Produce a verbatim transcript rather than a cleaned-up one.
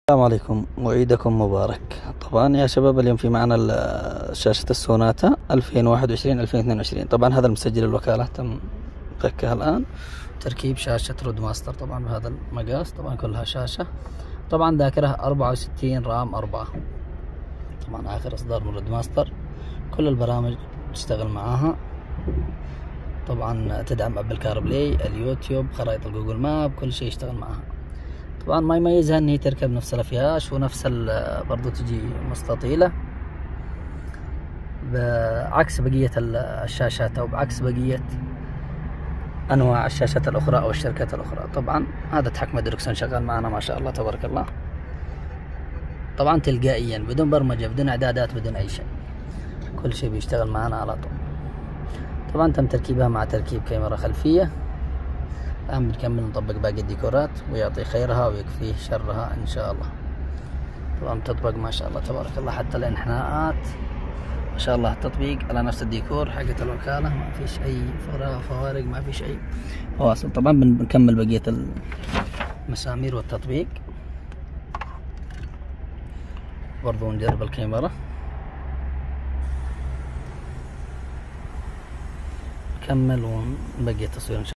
السلام عليكم وعيدكم مبارك. طبعا يا شباب اليوم في معنا شاشة السوناتا ألفين وواحد وعشرين ألفين واثنين وعشرين. طبعا هذا المسجل الوكالة تم فكها الآن، تركيب شاشة رود ماستر طبعا بهذا المقاس، طبعا كلها شاشة. طبعا ذاكرة أربعة وستين رام أربعة، طبعا آخر إصدار من رود ماستر. كل البرامج تشتغل معاها، طبعا تدعم أبل كار بلاي، اليوتيوب، خرائط الجوجل ماب، كل شيء يشتغل معاها. طبعا ما يميزها ان هي تركب نفس الافياش ونفس برضو تجي مستطيلة بعكس بقية الشاشات او بعكس بقية انواع الشاشات الاخرى او الشركات الاخرى. طبعا هذا تحكم الدركسون شغال معنا ما شاء الله تبارك الله، طبعا تلقائيا بدون برمجة بدون اعدادات بدون اي شيء، كل شيء بيشتغل معنا على طول. طبعا تم تركيبها مع تركيب كاميرا خلفية. الآن بنكمل نطبق باقي الديكورات ويعطي خيرها ويكفيه شرها إن شاء الله. طبعا تطبق ما شاء الله تبارك الله، حتى الانحناءات ما شاء الله، التطبيق على نفس الديكور حقت الوكالة، ما فيش أي فوارق، ما فيش أي فواصل. طبعا بنكمل بقية المسامير والتطبيق، برضو نجرب الكاميرا، نكمل ونبقي التصوير إن شاء الله.